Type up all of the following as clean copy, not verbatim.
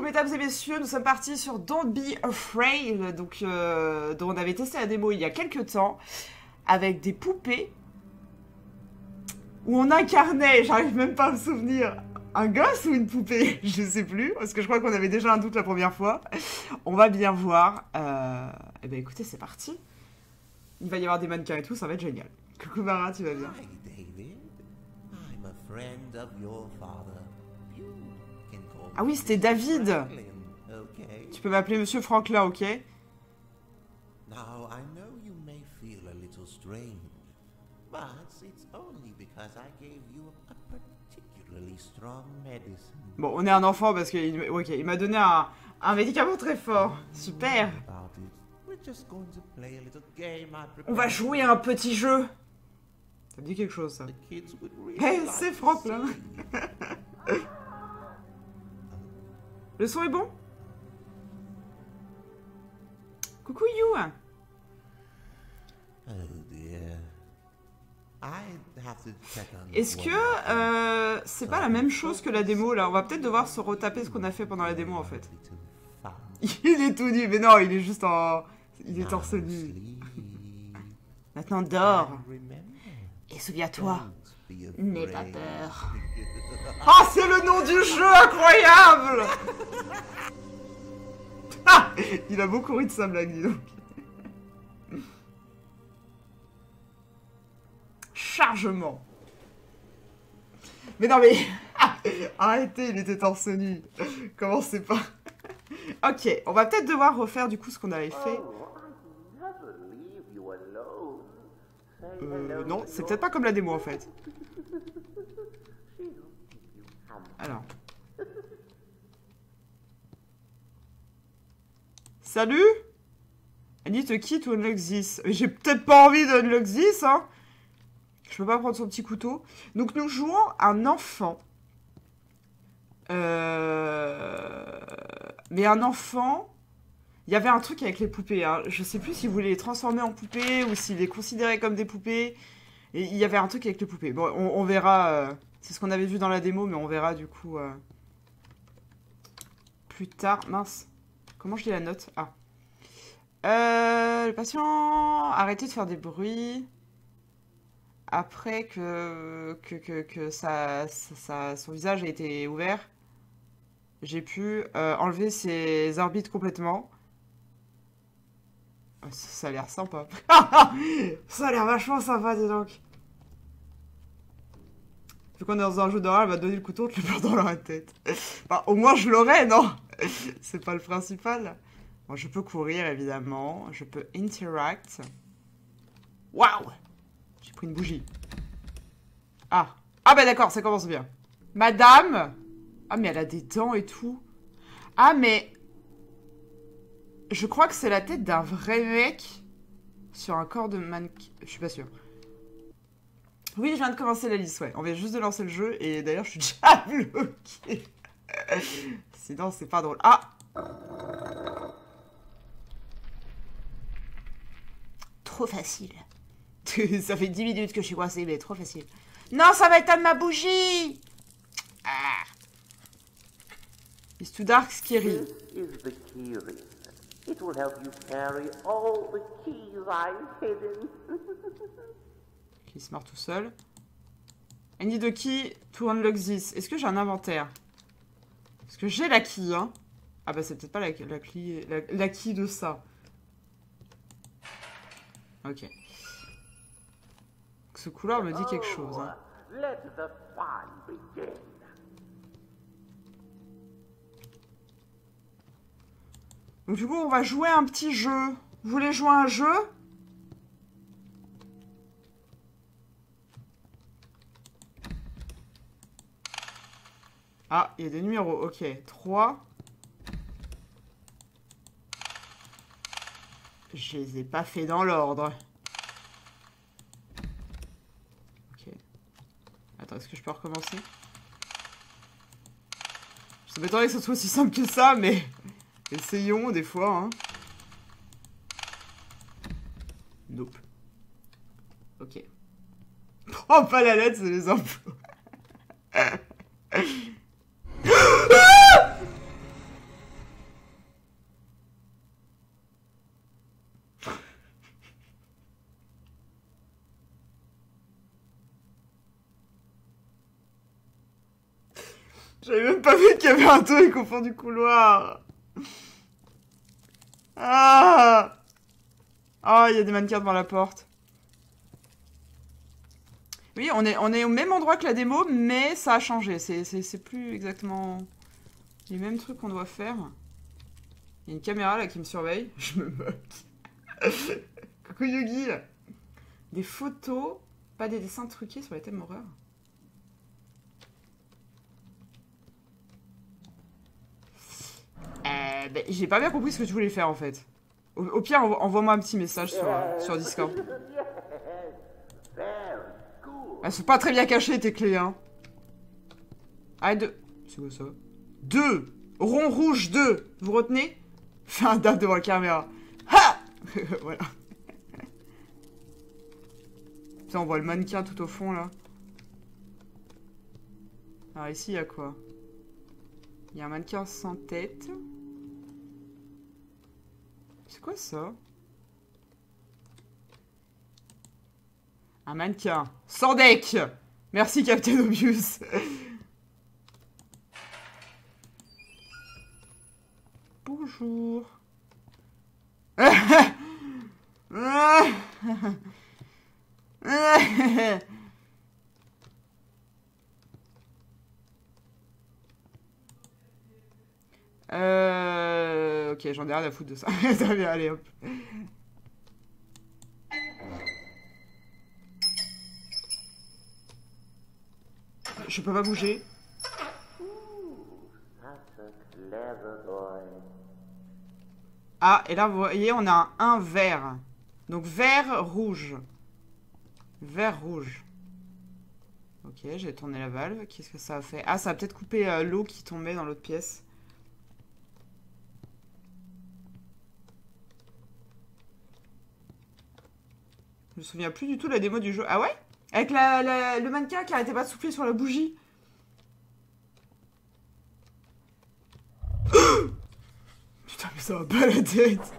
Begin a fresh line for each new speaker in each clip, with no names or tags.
Mesdames et messieurs, nous sommes partis sur Don't Be Afraid, donc, dont on avait testé la démo il y a quelques temps, avec des poupées, où on incarnait, j'arrive même pas à me souvenir, un gosse ou une poupée, je sais plus, parce que je crois qu'on avait déjà un doute la première fois. On va bien voir. Eh ben écoutez, c'est parti. Il va y avoir des mannequins et tout, ça va être génial. Coucou Mara, tu vas bien?
Hi, David. I'm a friend of your father. You can call
Ah oui,
me
c'était
Mr.
David.
Franklin, okay?
Tu peux m'appeler Monsieur Franklin, ok?
Now, I know you may feel a little strange, but it's only because I gave you a particularly strong medicine.
Bon, on est un enfant parce qu'il ok, il m'a donné un médicament très fort. Super.
About it. We're just going to play a little game I
On va
prepared.
jouer à un petit jeu. Ça me dit quelque chose, ça.
The kids would really
Hey,
like
c'est
to
Franklin.
see.
Le son est bon? Coucou You.
Oh dear. I'd have to check on
Est-ce
one
que
more thing.
c'est pas la même chose que la démo là? On va peut-être devoir se retaper ce qu'on a fait pendant la démo en fait. Il est tout nu, mais non, il est juste en... Il est torse nu. Maintenant dors. Et souviens-toi, n'aie pas peur. Ah, c'est le nom du jeu, incroyable! Ah, il a beaucoup ri de sa blague, dis donc. Chargement. Mais non, mais... Arrêtez, il était torse nu. Commencez pas. Ok, on va peut-être devoir refaire du coup ce qu'on avait fait. Non, c'est peut-être pas comme la démo en fait. Alors. Salut? I need a key to unlock this. J'ai peut-être pas envie d'unlock this, hein. Je peux pas prendre son petit couteau. Donc nous jouons un enfant. Mais un enfant... Il y avait un truc avec les poupées. Hein. Je sais plus s'il voulait les transformer en poupées ou s'il les considérait comme des poupées. Et il y avait un truc avec les poupées. Bon, on verra. C'est ce qu'on avait vu dans la démo, mais on verra du coup plus tard. Mince. Comment je lis la note? Ah. Le patient... Arrêtez de faire des bruits. Après que son visage a été ouvert, j'ai pu enlever ses orbites complètement. Ça a l'air sympa. Ça a l'air vachement sympa, dis donc. Vu qu'on est dans un jeu d'horreur, elle va donner le couteau, te le perds dans la tête. Enfin, au moins je l'aurai, non? C'est pas le principal. Bon, je peux courir, évidemment. Je peux interact. Waouh! J'ai pris une bougie. Ah. Ah bah d'accord, ça commence bien. Madame. Ah mais elle a des dents et tout. Ah mais... Je crois que c'est la tête d'un vrai mec sur un corps de mannequin. Je suis pas sûre. Oui, je viens de commencer la liste, ouais. On vient juste de lancer le jeu et d'ailleurs je suis déjà bloquée. Sinon c'est pas drôle. Ah! Trop facile. Ça fait 10 minutes que je suis coincée, mais trop facile. Non, ça va éteindre ma bougie! Ah. It's too dark, scary.
This is the key ring. It will help you carry all the keys I've hidden.
Il se marre tout seul. I need a key to unlock this. Est-ce que j'ai un inventaire? Parce que j'ai la key, hein. Ah bah c'est peut-être pas la key de ça. Ok. Ce couloir me dit quelque chose. Hein.
Let the fun begin.
Donc du coup, on va jouer un petit jeu. Vous voulez jouer à un jeu? Ah, il y a des numéros. Ok, 3. Je les ai pas fait dans l'ordre. Ok. Attends, est-ce que je peux recommencer? Ça m'étonnerait que ce soit aussi simple que ça, mais... Essayons, des fois, hein. Nope. Ok. Oh, pas la lettre, c'est les impôts. J'avais même pas vu qu'il y avait un truc au fond du couloir. Ah! Ah, il y a des mannequins devant la porte. Oui, on est au même endroit que la démo, mais ça a changé. C'est plus exactement les mêmes trucs qu'on doit faire. Il y a une caméra là qui me surveille. Je me moque. Coucou Yugi. Des photos, pas des dessins truqués sur les thèmes horreur. Ben, j'ai pas bien compris ce que tu voulais faire en fait. Au pire, envoie-moi un petit message sur Discord. Elles sont pas très bien cachées tes clés, hein. Arrête de... C'est quoi ça? 2 rond rouge 2. Vous retenez? Fais un dab devant la caméra. Ha. Voilà. Putain, on voit le mannequin tout au fond, là. Alors ici, il y a quoi? Il y a un mannequin sans tête. C'est quoi ça? Un mannequin sans deck. Merci, Captain Obvious. Bonjour. Ok, j'en ai rien à foutre de ça. Ça va, allez, hop. Je peux pas bouger. Ah, et là, vous voyez, on a un vert. Donc, vert, rouge. Vert, rouge. Ok, j'ai tourné la valve. Qu'est-ce que ça a fait? Ah, ça a peut-être coupé l'eau qui tombait dans l'autre pièce. Je me souviens plus du tout de la démo du jeu. Ah ouais? Avec le mannequin qui arrêtait pas de souffler sur la bougie. Putain, mais ça va pas la tête.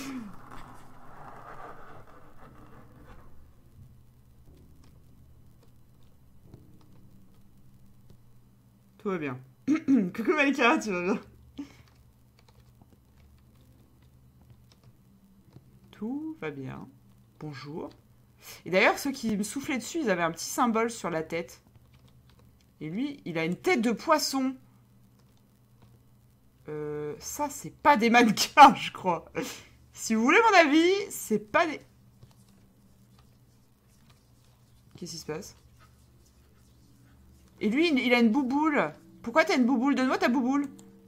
Tout va bien. Coucou Malika, tu vas bien? Tout va bien. Bonjour. Et d'ailleurs, ceux qui me soufflaient dessus, ils avaient un petit symbole sur la tête. Et lui, il a une tête de poisson. Ça, c'est pas des mannequins, je crois. Si vous voulez mon avis, c'est pas des... Qu'est-ce qui se passe? Et lui, il a une bouboule. Pourquoi t'as une bouboule? Donne-moi ta bouboule.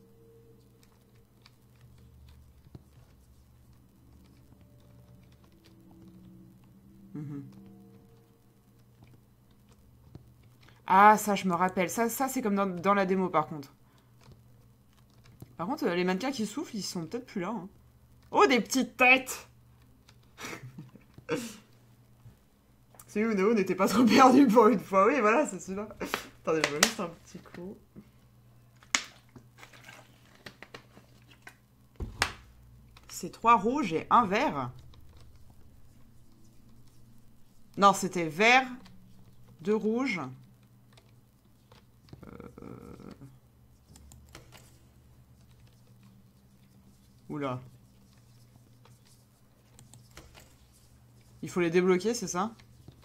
Ah, ça, je me rappelle. Ça c'est comme dans la démo, par contre. Par contre, les mannequins qui soufflent, ils sont peut-être plus là. Hein. Oh, des petites têtes. C'est où Néo n'était pas trop perdu pour une fois. Oui, voilà, c'est celui-là. Attendez, je vois juste un petit coup. C'est 3 rouges et 1 vert. Non, c'était vert, 2 rouges. Oula. Il faut les débloquer, c'est ça?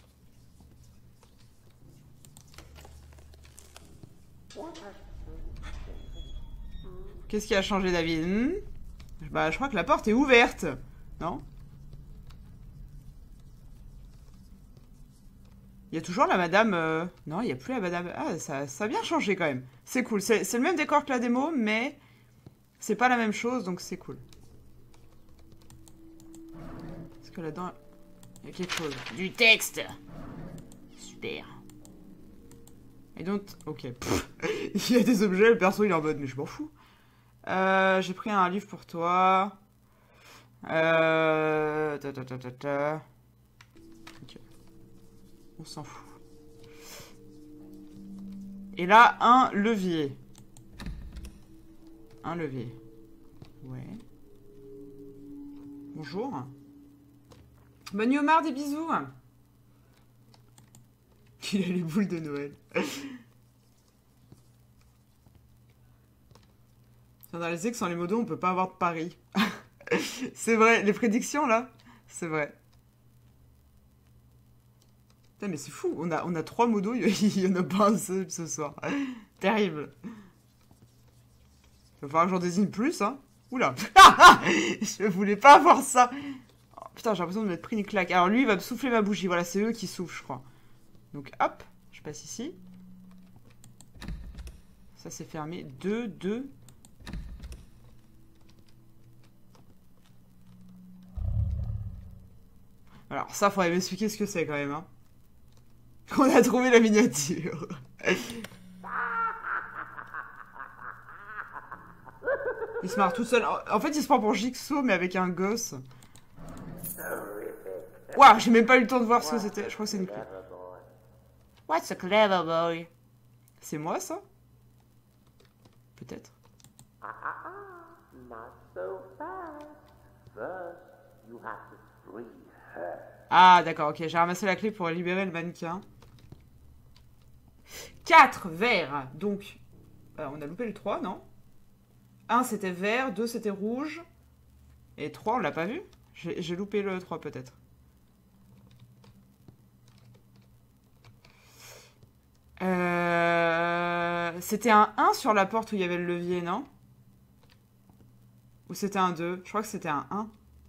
Qu'est-ce qui a changé, David? Bah, je crois que la porte est ouverte. Non? Il y a toujours la madame... Non, il n'y a plus la madame... Ah, ça a bien changé quand même. C'est cool. C'est le même décor que la démo, mais... C'est pas la même chose, donc c'est cool. Est-ce que là-dedans... Il y a quelque chose. Du texte. Super. Et donc... Ok. Il y a des objets, le perso il est en mode, mais je m'en fous. J'ai pris un livre pour toi. Ok. On s'en fout. Et là, un levier. Un levier. Ouais. Bonjour. Bonne nuit Omar, des bisous. Il a les boules de Noël. J'ai réalisé que sans les modos, on peut pas avoir de pari. C'est vrai, les prédictions, là, c'est vrai. Putain, mais c'est fou, on a 3 modos, il y en a pas un seul ce soir. Terrible. Il va falloir que j'en désigne plus, hein. Oula. Je voulais pas avoir ça. Oh, putain, j'ai l'impression de m'être pris une claque. Alors lui, il va me souffler ma bougie. Voilà, c'est eux qui soufflent, je crois. Donc, hop, je passe ici. Ça, c'est fermé. 2, 2. Alors ça, faudrait m'expliquer ce que c'est quand même, hein. On a trouvé la miniature. Il se marre tout seul. En fait, il se prend pour Jigsaw, mais avec un gosse. Waouh, j'ai même pas eu le temps de voir ce que c'était. Je crois que c'est une clé. What's a clever boy? C'est moi, ça? Peut-être.
Not so fast. First, you have to free her.
Ah, d'accord, ok. J'ai ramassé la clé pour libérer le mannequin. 4 verts. Donc, on a loupé le 3, non? 1, c'était vert. 2, c'était rouge. Et 3, on l'a pas vu? J'ai loupé le 3, peut-être. C'était un 1 sur la porte où il y avait le levier, non? Ou c'était un 2? Je crois que c'était un 1.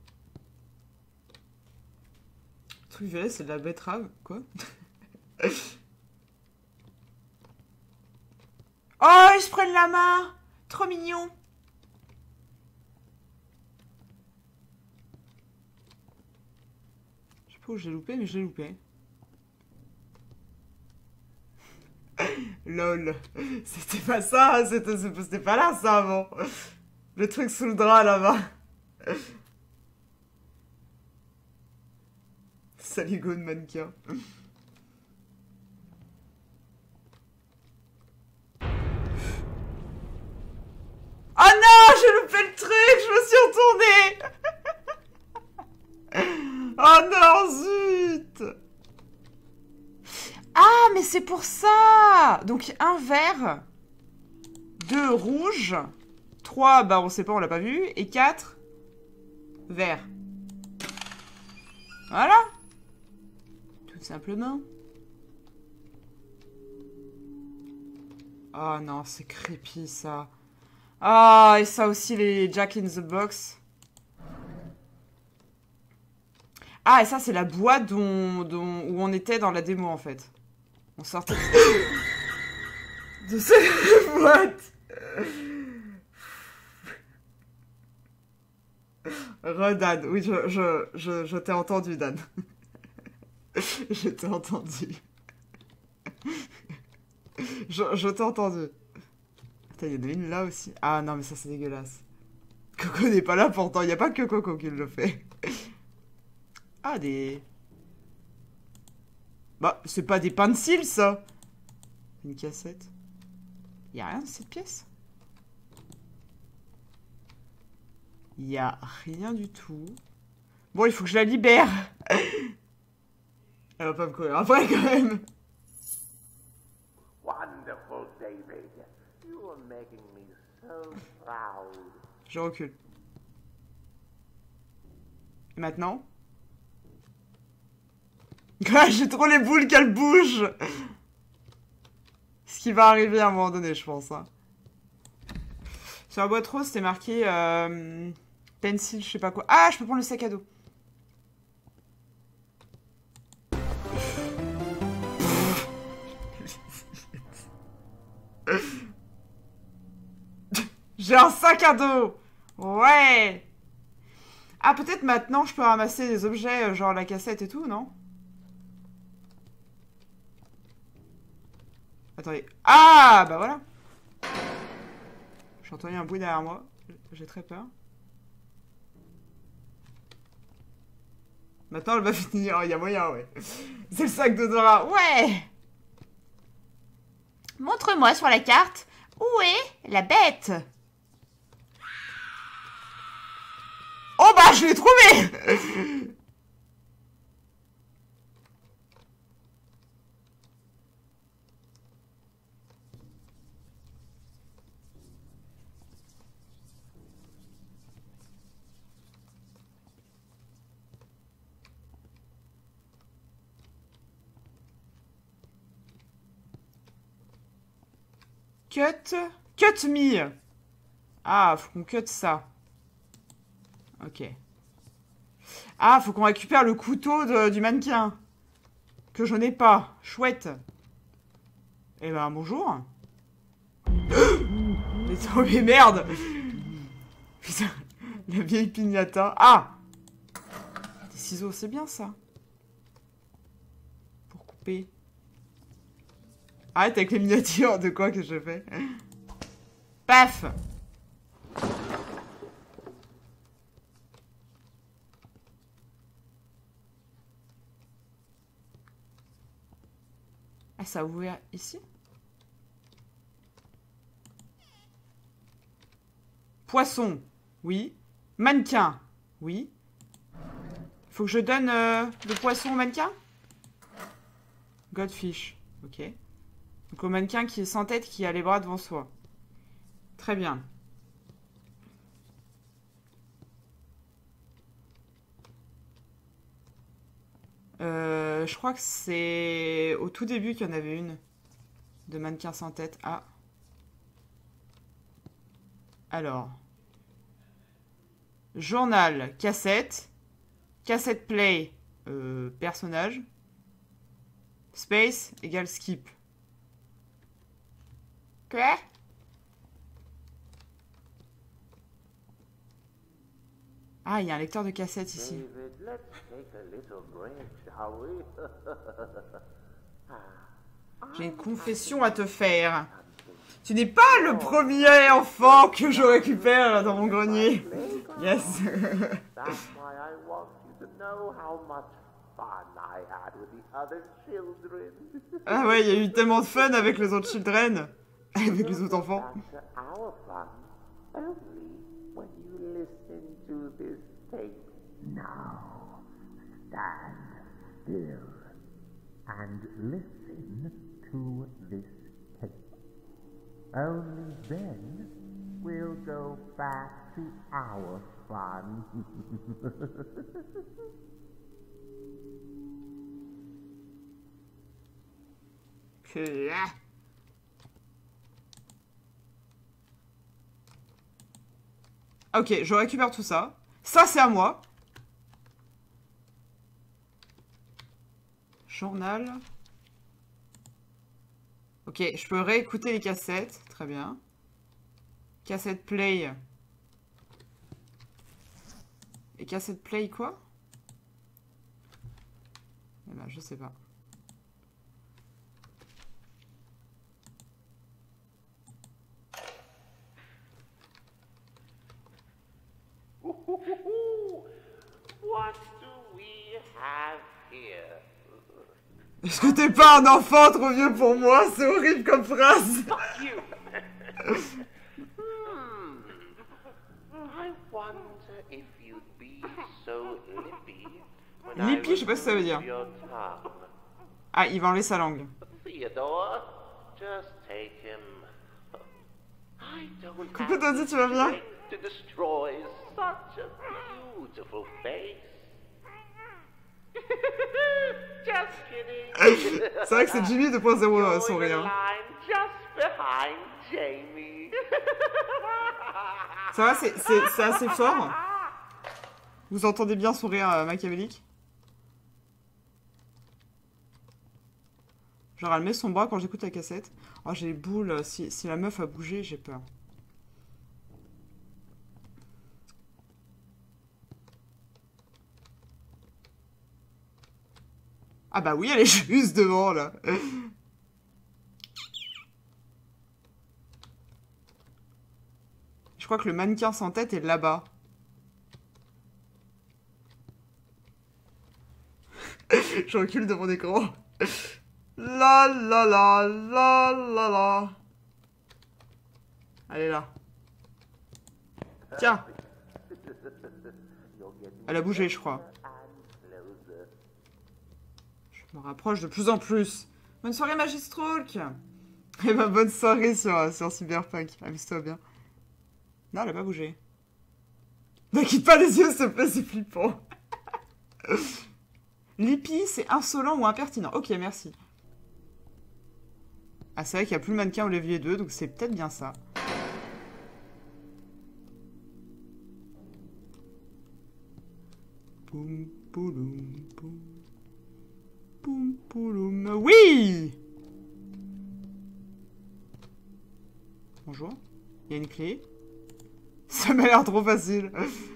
Le truc violet, c'est de la betterave. Quoi? Oh, ils se prennent la main! Trop mignon! Je sais pas où j'ai loupé, mais j'ai loupé. Lol. C'était pas ça, c'était pas là ça avant. Le truc sous le drap là-bas. Saligo de mannequin. Oh non, j'ai loupé le truc, je me suis retournée. Oh non, zut. Ah, mais c'est pour ça. Donc, un vert, 2 rouges, 3, bah on sait pas, on l'a pas vu, et 4 verts. Voilà. Tout simplement. Oh non, c'est creepy ça. Ah, et ça aussi, les Jack in the Box. Ah, et ça, c'est la boîte où on était dans la démo, en fait. On sortait de cette boîte. Dan. Oui, je t'ai entendu, Dan. Je t'ai entendu. Je t'ai entendu. Attends, il y en a une là aussi. Ah non, mais ça, c'est dégueulasse. Coco n'est pas là pourtant. Il n'y a pas que Coco qui le fait. Ah, des... Bah, c'est pas des pencils, ça. Une cassette. Y a rien dans cette pièce. Y a rien du tout. Bon, il faut que je la libère. Elle va pas me courir après, quand même.
Wonderful, David. You are making me so proud.
Je recule. Et maintenant? Ah, j'ai trop les boules qu'elles bougent. Ce qui va arriver à un moment donné, je pense. Hein. Sur la boîte rose, c'était marqué pencil, je sais pas quoi. Ah, je peux prendre le sac à dos. J'ai un sac à dos. Ouais. Ah, peut-être maintenant, je peux ramasser des objets, genre la cassette et tout, non? Attendez. Ah, bah voilà. J'ai entendu un bruit derrière moi. J'ai très peur. Maintenant, elle va finir. Il y a moyen, ouais. C'est le sac de Dora. Ouais. Montre-moi sur la carte où est la bête. Oh bah, je l'ai trouvé. cut. Cut me. Ah, faut qu'on cut ça. Ok. Ah, faut qu'on récupère le couteau du mannequin. Que je n'ai pas. Chouette. Eh ben, bonjour. Mais merde. Putain, la vieille pignata. Ah! Des ciseaux, c'est bien ça. Pour couper. Arrête avec les miniatures de quoi que je fais. Paf! Ah, ça a ouvert ici? Poisson, oui. Mannequin, oui. Faut que je donne le poisson au mannequin? Godfish, ok. Donc au mannequin qui est sans tête, qui a les bras devant soi. Très bien. Je crois que c'est au tout début qu'il y en avait une de mannequin sans tête. Ah. Alors. Journal, cassette. Cassette play, personnage. Space égale skip. Quoi? Ah, il y a un lecteur de cassette ici.
David, let's take a little break, shall we?
J'ai une confession à te faire. Tu n'es pas le premier enfant que je récupère dans mon grenier. Yes.
That's why I want you to know how much fun I had with the other children.
Ah ouais, il y a eu tellement de fun avec les autres children. Avec les autres enfants.
Back to our fun only when you listen to this tape. Now, stand still and listen to this tape. Only then we'll go back to our fun.
Ok, je récupère tout ça. Ça, c'est à moi. Journal. Ok, je peux réécouter les cassettes. Très bien. Cassette play. Et cassette play quoi? Eh ben, je sais pas.
What do we have here?
Est-ce que t'es pas un enfant trop vieux pour moi? C'est horrible comme phrase.
Fuck you! I wonder if you'd be so lippy when I
Lippy, je sais pas ce que ça veut dire.
remove your tongue.
Ah, il va enlever sa langue.
Theodore, just take him. I don't
Coucou
have
Dodie, tu vas bien?
strength to destroy such a beautiful face. Just kidding.
C'est vrai que c'est Jimmy 2.0 son
Going a
rire.
line just behind Jamie.
Ça va, c'est assez fort. Vous entendez bien son rire machiavélique? Genre elle met son bras quand j'écoute la cassette. Oh j'ai les boules, si la meuf a bougé, j'ai peur. Ah bah oui, elle est juste devant là. Je crois que le mannequin sans tête est là-bas. Je recule de mon écran. La la la la la la. Elle est là. Tiens. Elle a bougé, je crois. Je me rapproche de plus en plus. Bonne soirée, Magistroke. Eh ben, bonne soirée sur Cyberpunk. Amuse-toi bien. Non, elle a pas bougé. Ne quitte pas les yeux, s'il te plaît, c'est flippant. Lippy, c'est insolent ou impertinent. Ok, merci. Ah, c'est vrai qu'il n'y a plus le mannequin au levier 2, donc c'est peut-être bien ça. Poum, pouloum, poum. Poum, pouloum. Oui! Bonjour. Il y a une clé. Ça m'a l'air trop facile.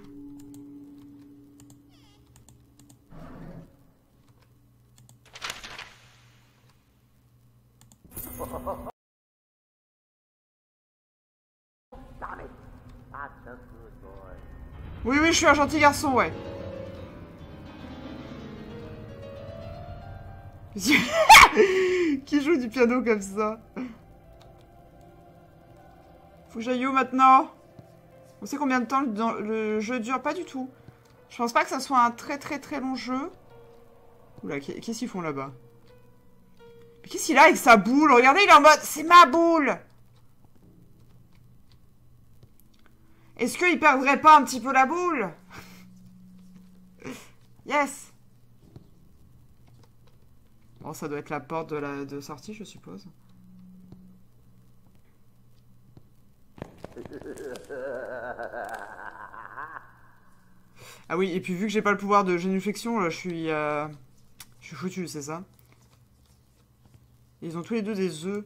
Oui, oui, je suis un gentil garçon, ouais. Qui joue du piano comme ça? Faut que j'aille où maintenant? On sait combien de temps le jeu dure? Pas du tout. Je pense pas que ça soit un très très très long jeu. Oula, qu'est-ce qu'ils font là-bas? Mais qu'est-ce qu'il a avec sa boule? Regardez, il est en mode... C'est ma boule! Est-ce qu'il perdrait pas un petit peu la boule? Yes! Bon, ça doit être la porte de sortie, je suppose. Ah oui, et puis vu que j'ai pas le pouvoir de génuflexion, je suis foutu, c'est ça? Ils ont tous les deux des œufs.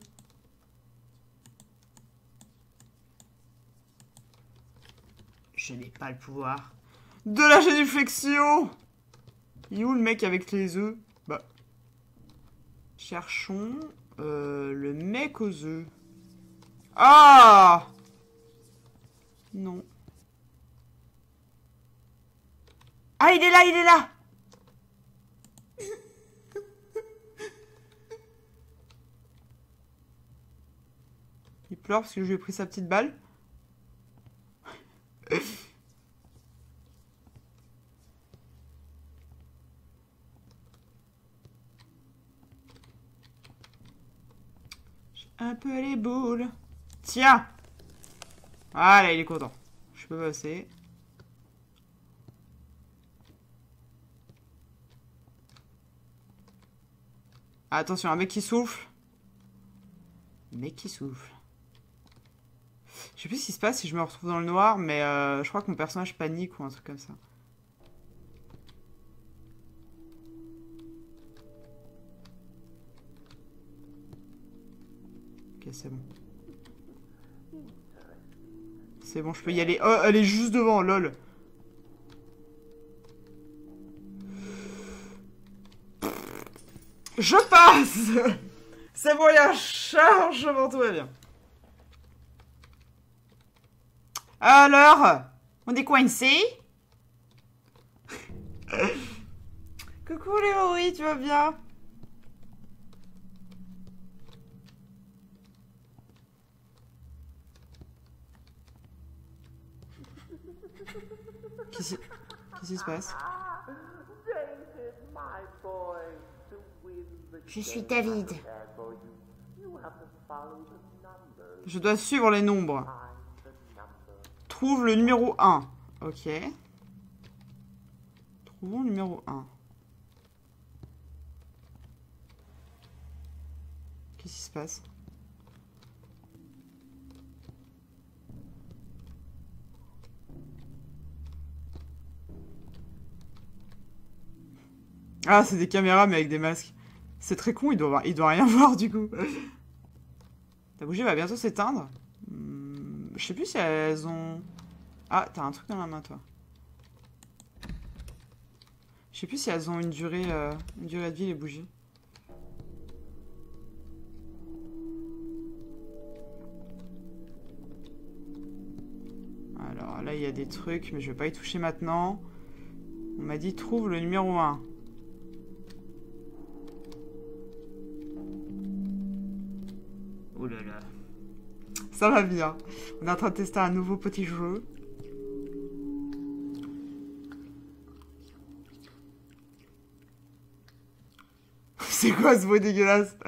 Je n'ai pas le pouvoir de la génuflexion. Il est où le mec avec les œufs? Bah. Cherchons le mec aux œufs. Ah! Non. Ah, il est là, il est là! Il pleure parce que je lui ai pris sa petite balle. J'ai un peu les boules. Tiens! Voilà, il est content. Je peux passer. Attention, un mec qui souffle. Mec qui souffle. Je sais plus ce qui se passe si je me retrouve dans le noir, mais je crois que mon personnage panique ou un truc comme ça. Ok, c'est bon. C'est bon, je peux y aller. Oh, elle est juste devant, lol. Je passe. C'est bon, il y a un chargement, tout va bien. Alors, on est coincé? Coucou Léo, oui, tu vas bien? Qu'est-ce qui se passe?
Je suis David.
Je dois suivre les nombres. Trouve le numéro 1. Ok. Trouvons le numéro 1. Qu'est-ce qui se passe? Ah, c'est des caméras mais avec des masques. C'est très con, il doit rien voir du coup. Ta bougie va bientôt s'éteindre. Je sais plus si elles ont... Ah, t'as un truc dans la main, toi. Je sais plus si elles ont une durée de vie, les bougies. Alors là, il y a des trucs, mais je vais pas y toucher maintenant. On m'a dit, trouve le numéro 1. Oh là là. Ça va bien. On est en train de tester un nouveau petit jeu. C'est quoi ce bruit dégueulasse?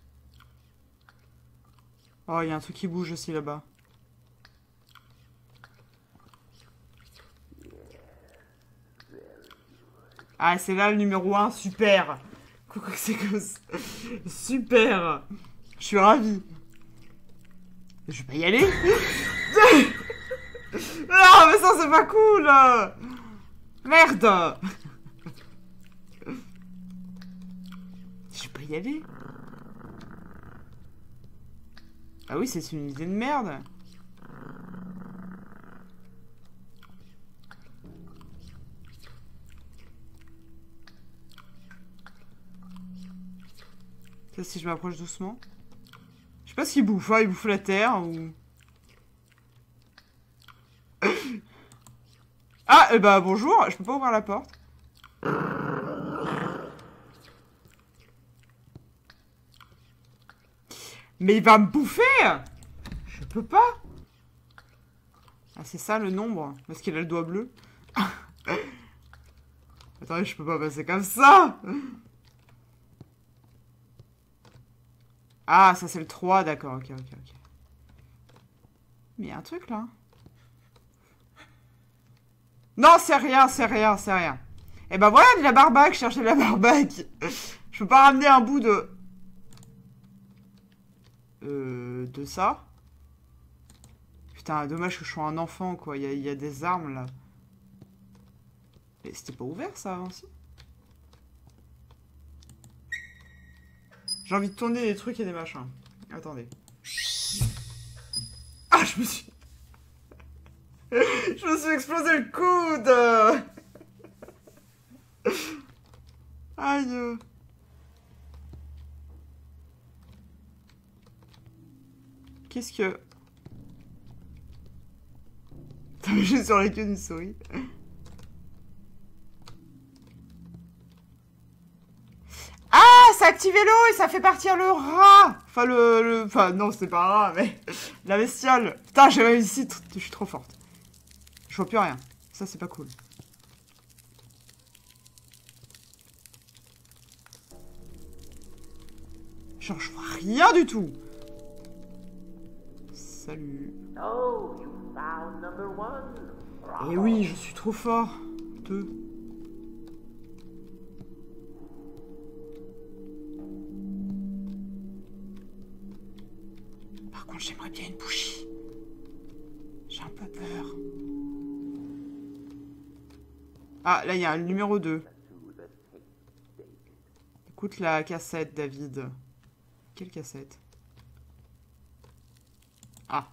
Oh, il y a un truc qui bouge aussi là-bas. Ah, c'est là le numéro 1, super. Coucou, c'est que... Super. Je suis ravie. Je vais pas y aller. Non, mais ça, c'est pas cool. Merde. Je vais pas y aller. Ah oui, c'est une idée de merde. Ça, si je m'approche doucement. Je sais pas ce qu'il bouffe, hein, il bouffe la terre ou... Ah, bah bonjour, je peux pas ouvrir la porte. Mais il va me bouffer. Je peux pas. Ah, c'est ça le nombre. Parce qu'il a le doigt bleu. Attendez, je peux pas passer comme ça. Ah, ça c'est le 3, d'accord, ok. Mais il y a un truc là. Non, c'est rien. Et ben voilà, de la barbaque, je cherchais de la barbaque. Je peux pas ramener un bout de... De ça. Putain, dommage que je sois un enfant, quoi. Il y a des armes, là. Mais c'était pas ouvert, ça, avant, si. J'ai envie de tourner des trucs et des machins. Attendez. Ah, je me suis explosé le coude. Aïe. Qu'est-ce que... Putain, mais je suis sur la queue d'une souris. Ah, ça a activé l'eau et ça fait partir le rat. Enfin, Enfin, non, c'est pas un rat, mais... La bestiole. Putain, j'ai réussi. Je suis trop forte. Je vois plus rien. Ça, c'est pas cool. Genre, je vois rien du tout. Salut.
Oh, you found number 1.
Eh oui, je suis trop fort. 2. Par contre, j'aimerais bien une bougie. J'ai un peu peur. Ah, là, il y a le numéro 2. Écoute la cassette, David. Quelle cassette? Ah.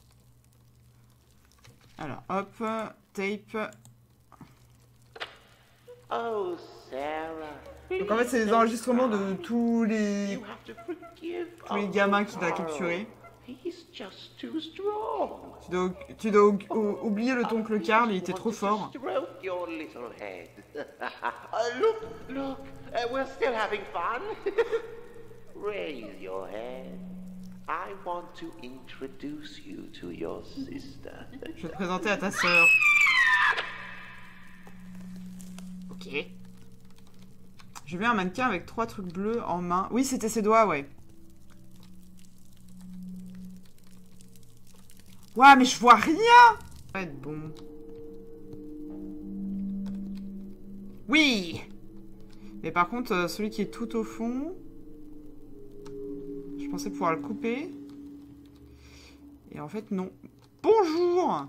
Alors, hop, tape.
Oh, Sarah.
Donc en fait, c'est les enregistrements de tous les gamins qu'il a capturés.
He's just too strong.
Tu dois oublier le ton Carl, il était trop fort.
Stroke your little head. Look, we're still having fun. Raise your head. I want to introduce you to your sister.
Je vais te présenter à ta sœur. Ok. J'ai vu un mannequin avec 3 trucs bleus en main. Oui, c'était ses doigts, ouais. Ouais, mais je vois rien. Ça va être bon. Oui. Mais par contre, celui qui est tout au fond... Je pensais pouvoir le couper. Et en fait, non. Bonjour.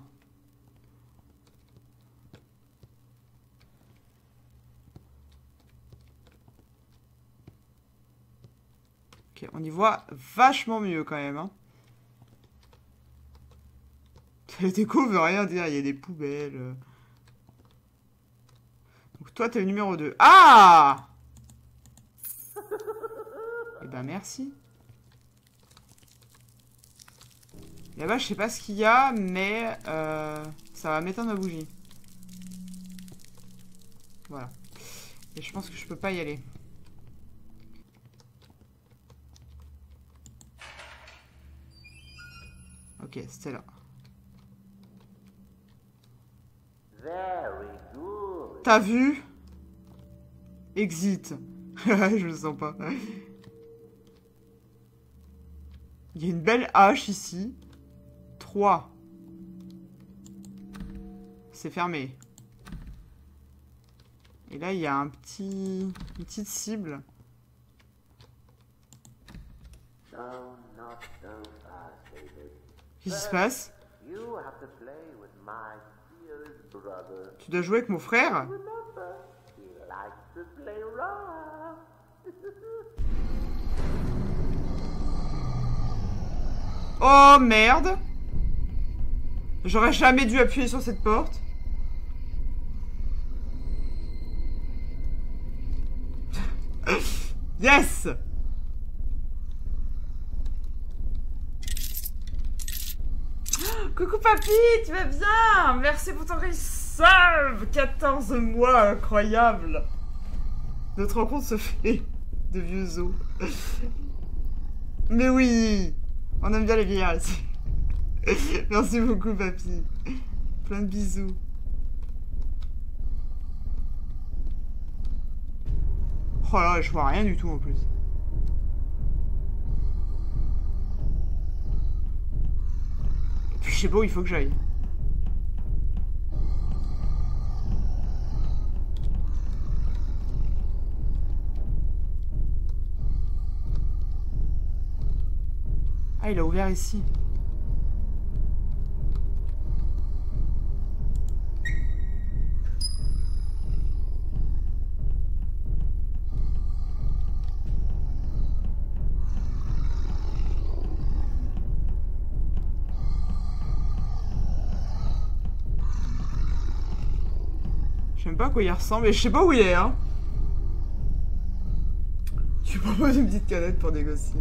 Ok, on y voit vachement mieux quand même. Hein. La déco veut rien dire, il y a des poubelles. Donc toi, t'es le numéro 2. Ah! Eh ben merci. Là-bas, je sais pas ce qu'il y a, mais ça va m'éteindre ma bougie. Voilà. Et je pense que je peux pas y aller. Ok, c'était là.
Very good.
T'as vu? Exit. Je le sens pas. Il y a une belle hache ici. 3. C'est fermé. Et là, il y a une petite cible. Qu'est-ce qui se passe? Tu dois jouer avec mon frère? Oh merde! J'aurais jamais dû appuyer sur cette porte. Yes! Coucou papy, tu vas bien? Merci pour ton resub! 14 mois, incroyable! Notre rencontre se fait de vieux os. Mais oui! On aime bien les vieillards ici. Merci beaucoup papy. Plein de bisous. Oh là, je vois rien du tout en plus. Et puis je sais pas où il faut que j'aille. Ah, il a ouvert ici. Je sais même pas à quoi il ressemble, mais je sais pas où il est, hein. Tu proposes une petite canette pour négocier.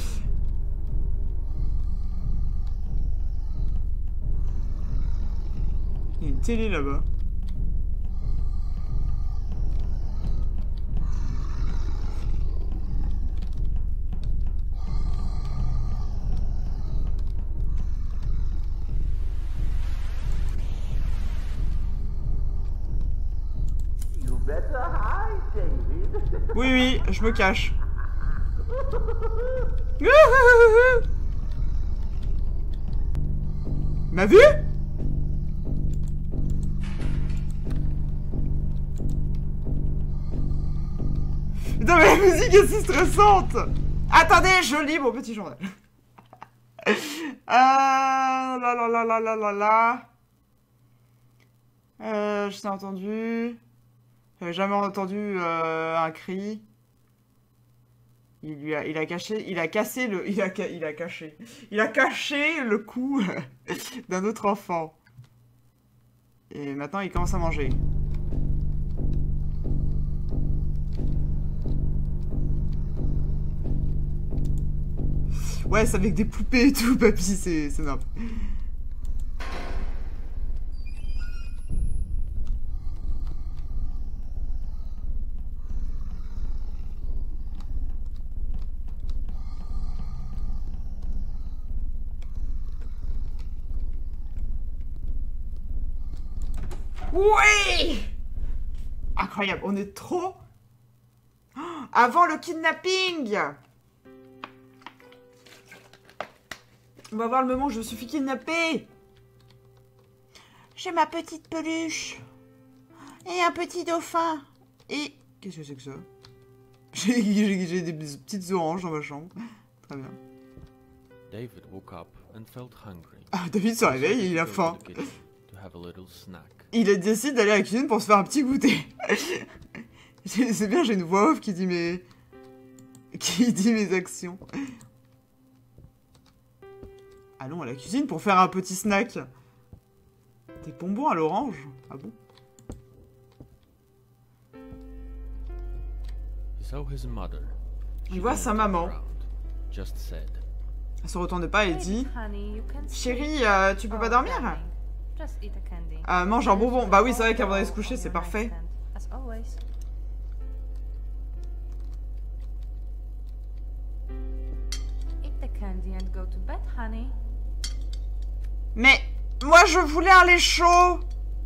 Il y a une télé là-bas. Oui, oui, je me cache. M'a vu? Non mais la musique est si stressante. Attendez, je lis mon petit journal. La la la la la la la. Je t'ai entendu. J'avais jamais entendu un cri. Il a caché le cou d'un autre enfant. Et maintenant il commence à manger. Ouais, c'est avec des poupées et tout, papy, c'est nimp. Oui! Incroyable, on est trop... Avant le kidnapping! On va voir le moment où je me suis fait kidnapper. J'ai ma petite peluche. Et un petit dauphin. Et... Qu'est-ce que c'est que ça? J'ai des petites oranges dans ma chambre. Très bien.
David woke up and felt hungry.
Ah, David se réveille et il a faim. Il décide d'aller à la cuisine pour se faire un petit goûter. C'est bien, j'ai une voix off qui dit mes actions. Allons à la cuisine pour faire un petit snack. Des bonbons à l'orange? Ah bon? Il voit sa maman. Elle se retourne pas et dit: Chérie, tu peux pas dormir? Mange un bonbon. Bah oui, c'est vrai qu'avant d'aller se coucher, c'est parfait. Mais moi je voulais un lait chaud.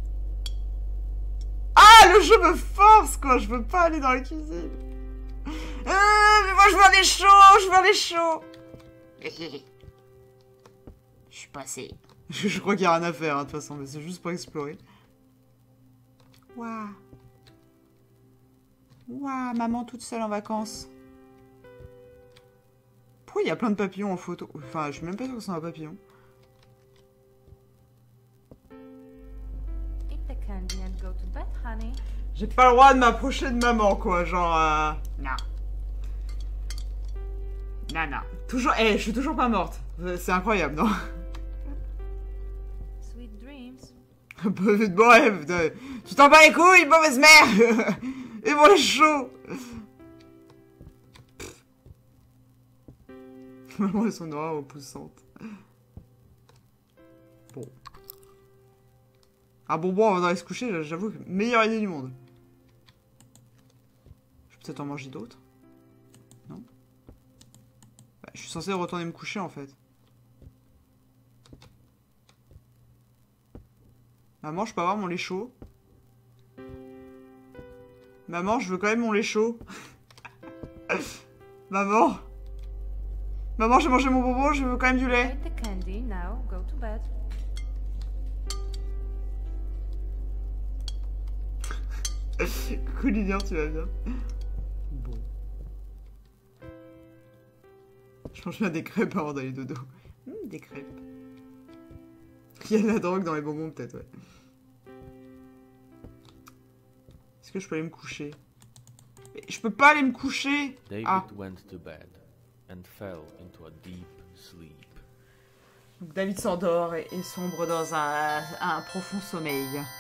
Ah, le jeu me force quoi, je veux pas aller dans la cuisine. Mais moi je veux un lait chaud, je veux un lait chaud. Je suis passé. Je crois qu'il y a rien à faire hein, de toute façon, mais c'est juste pour explorer. Waouh. Ouah, maman toute seule en vacances. Pourquoi il y a plein de papillons en photo? Enfin, je suis même pas sûre que ce sont un papillon.
Eat the candy and go to bed, honey.
J'ai pas le droit de m'approcher de maman, quoi. Genre, non. Non, non. Toujours... Eh, je suis toujours pas morte. C'est incroyable, non?
Sweet dreams.
Bon, ouais, tu t'en bats les couilles, mauvaise mère. Et moi, chaud. Maman et son aura repoussante. Bon. Ah bon, on va aller se coucher, j'avoue, meilleure idée du monde. Je peux peut-être en manger d'autres? Non? Bah, je suis censé retourner me coucher, en fait. Maman, je peux avoir mon lait chaud? Maman, je veux quand même mon lait chaud. Maman? Maman, j'ai mangé mon bonbon, je veux quand même du lait.
Eat the candy, now go to bed.
Coucou Lilian, tu vas bien? Bon. Je mange bien des crêpes avant d'aller dodo. Des crêpes. Il y a de la drogue dans les bonbons, peut-être, ouais. Est-ce que je peux aller me coucher? Mais je peux pas aller me coucher!
David
Ah.
went to bed and fell into a deep sleep.
Donc David s'endort et sombre dans un profond sommeil.